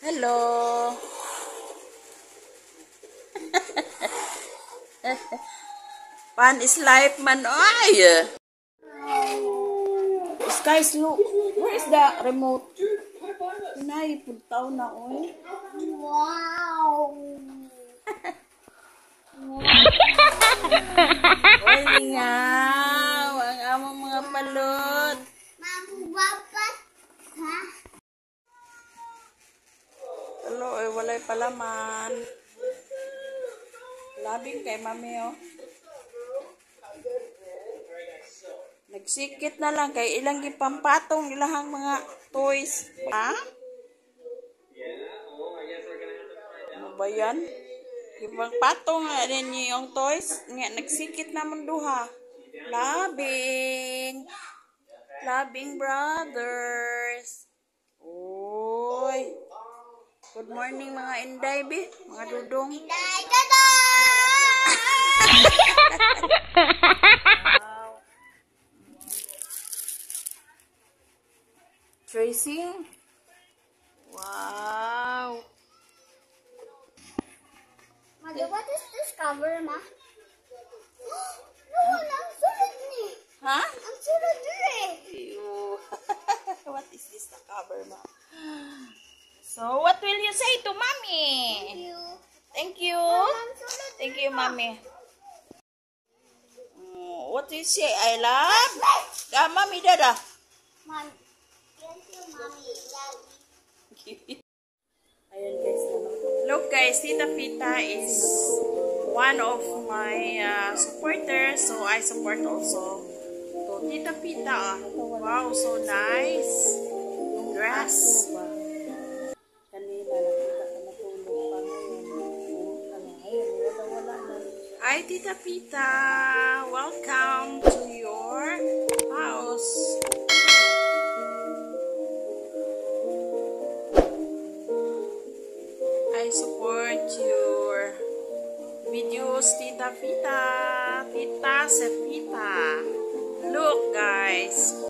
Hello. Fun is life man. Ay! Guys, look. Where is the remote? Nay, puntaw na, oy. Wow! Oy, lingaw. Ang among mga balot. Mabubabat ha? Hello, eh, walay palaman. Labing kay mami, oh. Nagsikit na lang kay ilang gipampatong ilahang mga toys. Ha? Ano ba yan? Gipampatong na rin yung toys. Nga, nagsikit naman duha. Labing. Labing brothers. Uy. Good morning mga Inday, be. Mga dudong. Inday, tada! Tracing. Wow. Mother, what is this cover, ma? No, ang sulit ni. Ha? Ang sulit ni. Ew. What is this the cover, ma? So, what will you say to mommy? Thank you. Thank you. Ang sulit. Thank you, mommy. What do you say? I love? Mami, dada. Mom, thank you, mommy. Daddy. Ayan guys. Look guys, Tita Pita is one of my supporters. So I support also. So Tita Pita, wow, so nice. Yung dress. Kanina nakita ko natulog pa ngayon. Wala na. Hi Tita Pita, welcome to your house. I support your videos, Tita Pita, Tita Sepita. Look, guys.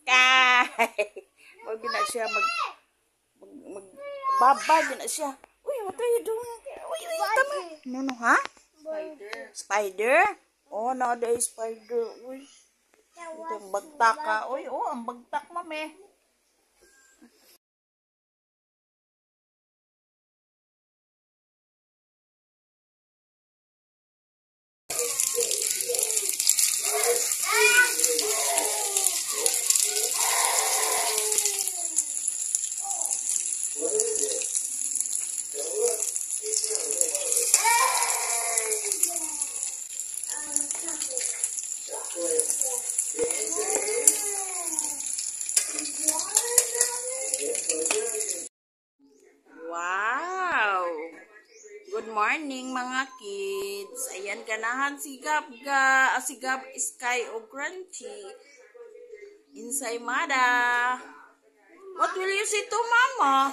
Kay! Wag na siya magbabad na siya. Uy, what are you doing? Uy, tama. No, ha? Spider? Oh, no, there is spider. Uy. Ito ang bagtak ka. Uy, oh, ang bagtak, mami. Wow! Good morning mga kids. Ayan ganahan si Gabga, si Gab Sky o Crunchy. Insay Mada. What will you say to Mama?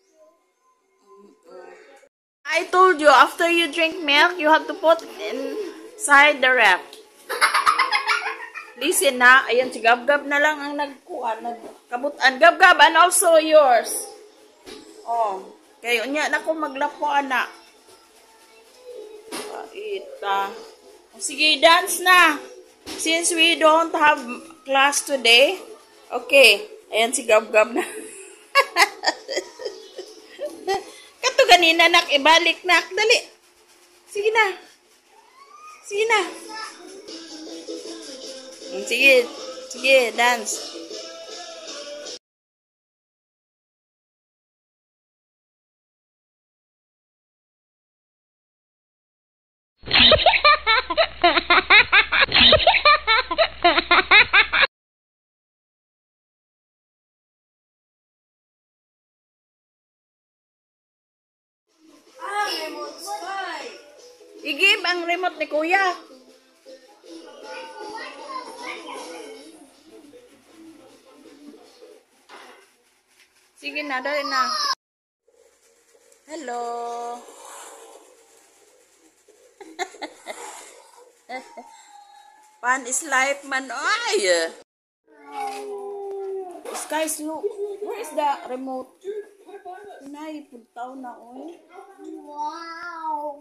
I told you after you drink milk, you have to put inside the ref. Listen na, ayan si Gab-Gab na lang ang nagkabutan. Gab-Gab, and also yours. Oh, kayo niya na ko maglapo ana. Paita. Sige, dance na. Since we don't have class today. Okay, ayan si Gab-Gab na. Kato ganina nak ibalik nak, dali. Sige na. Sige na. Sige, sige, dance. Remote spy. I-give ang remote ni Kuya. Sige na, dali na. Hello. Fun is life man. Ay! Guys, look. Where is the remote? Nay, puntaw na, oy. Wow!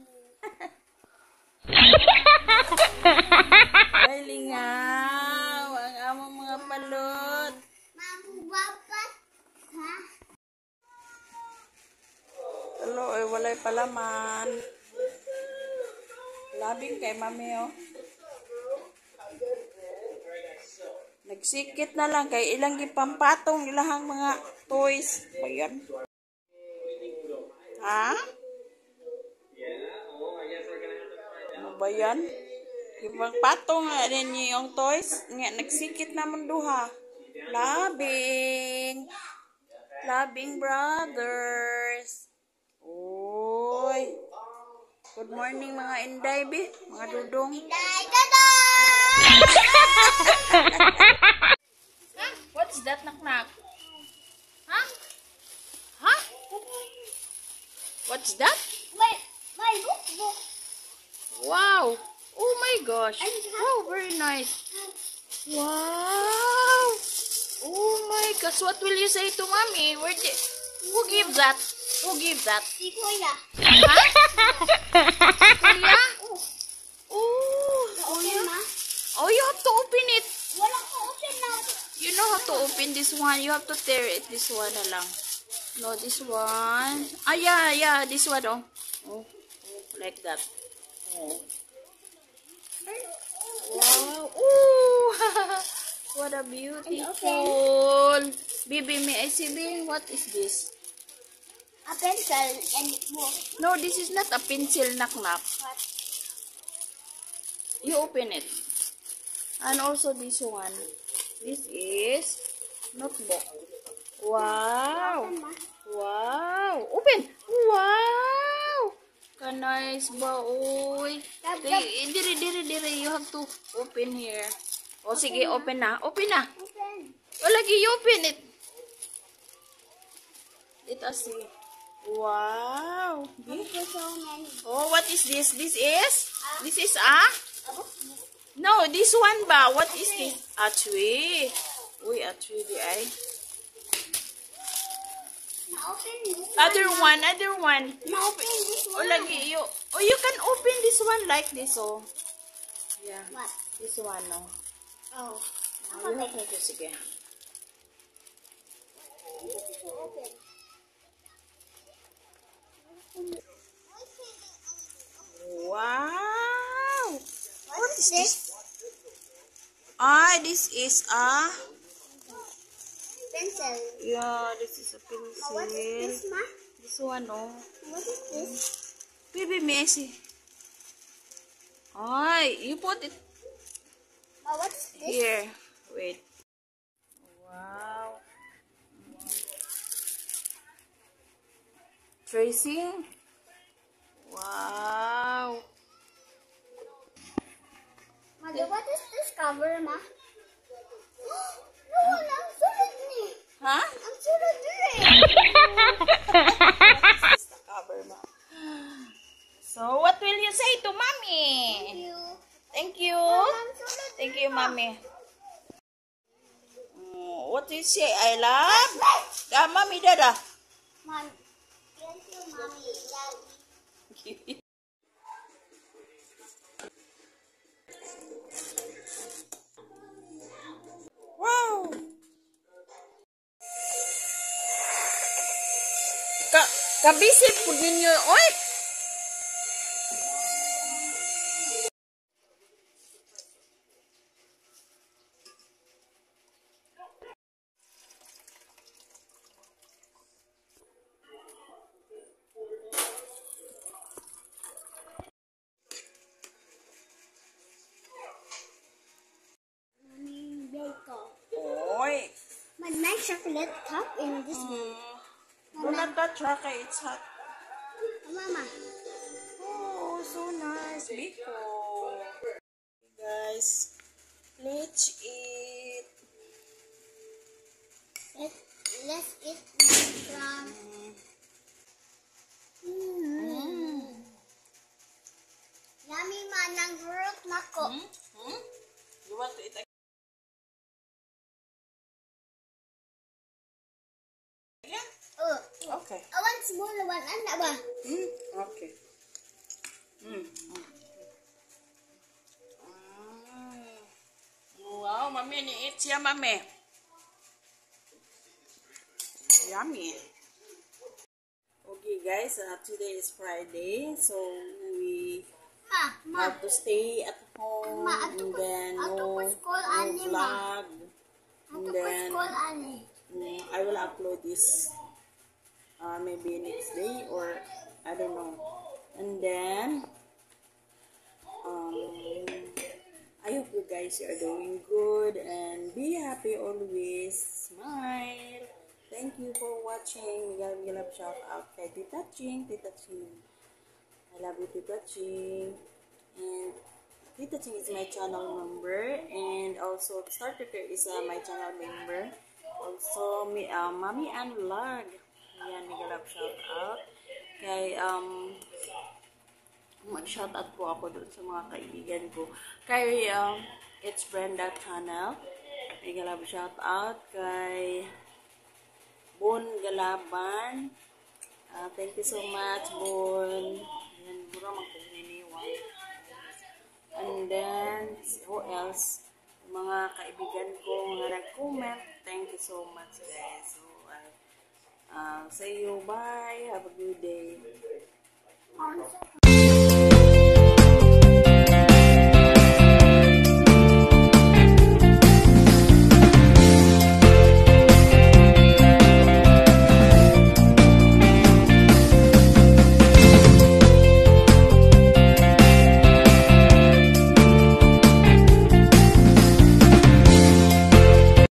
Ay, lingaw. Ang among mga palot. Mabubapat. Ha? Hello, ay walay palaman. Labing kay mami, oh. Nagsikit na lang kay ilang gipampatong ilahang mga toys. Bayan. Ha? Ano ba yan? Gipampatong nga rin yung toys. Nga, nagsikit naman duha. Labing. Labing brothers. Uy. Good morning mga Inday, be. Mga dudong. Inday, dada! Huh? What's that, knock-knock? Huh? Huh? What's that? My book. Wow. Oh my gosh. Oh, very nice. Wow. Oh my gosh. What will you say to mommy? Who give that? Who give that? Si Kuya. Huh? Kuya? Oh. Okay, ma? Oh, you have to open it. Wala ko open na. You know how to open this one. You have to tear it. This one na lang. No, this one. Ah, yeah. This one, oh. Oh, like that. Oh. Wow. Ooh. What a beautiful. Bibi, may I see, Bibi? What is this? A pencil and book. No, this is not a pencil, knock-knock. What? You open it. And also this one. This is notebook. Wow. Open, ma. Wow. Open. Wow. Nice ba, oy. Diri. You have to open here. O, sige, open na. Open na. Open. O, lagi, you open it. Let us see. Wow. There's so many. Oh, what is this? This is A book. no, this one ba? What is this? A tree. Uy, at 3D ay. Na-open this one. Other one. Na-open this O one. lagi, you can open this one like this, oh. Yeah. What? This one, no. Oh. You have to, sige. Open. Wow! What is this? This is a... Pencil. Yeah, this is a pencil. What is this, Ma? This one, oh. What is this? Baby Messi. You put it Ma, what is this? here. Wait. Wow. Tracing. Wow. Mother, what is this cover, Ma? No, ang sulit ni. Huh? Ang sulit ni. This is the cover, ma. So, what will you say to mommy? Thank you. Thank you. Ang sulit. Thank you, mommy. What do you say? I love? Mommy, dada. Mom, thank you, Mommy. Daddy. Wow. Kabisip po ninyo. Oy! Mommy, Beko. Oy. My nice chocolate cup in this one. Do not touch, Raka. It's hot. Mama. Oh, so nice. Biko. Guys, let's eat. Let's eat from. Yummy man ng group nako. You want to eat again? Okay. I want smaller one. Ano ba? Okay. Wow, mami, ni-eat siya, mami. Yummy. Okay, guys, today is Friday, so we Ma, have to stay at home, Ma, and then ato no ko school ani, Ma. vlog, and Ato ko then school ani. I will upload this maybe next day or I don't know. And then I hope you guys are doing good and be happy always. Smile. Thank you for watching. Miguel shout out kay Tita Ching. Tita Ching, I love you, Tita Ching. And Tita Ching is my channel member, and also Starter Care is my channel member. Also, Mommy and Vlog. Yan, Miguel shout out. Kay, mag-shout out po ako doon sa mga kaibigan ko. Kay, It's Brenda channel. Miguel shout out. Kay, Bon Galaban. Thank you so much, Bon. Yan, mura magpuminiwan. And then, who else? Mga kaibigan ko nga nag-comment. Thank you so much, guys. So, say you bye. Have a good day.